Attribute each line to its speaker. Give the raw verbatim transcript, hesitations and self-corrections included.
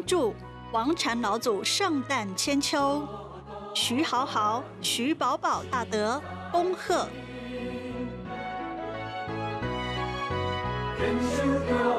Speaker 1: 祝王禅老祖圣诞千秋，徐豪豪徐宝宝大德恭贺。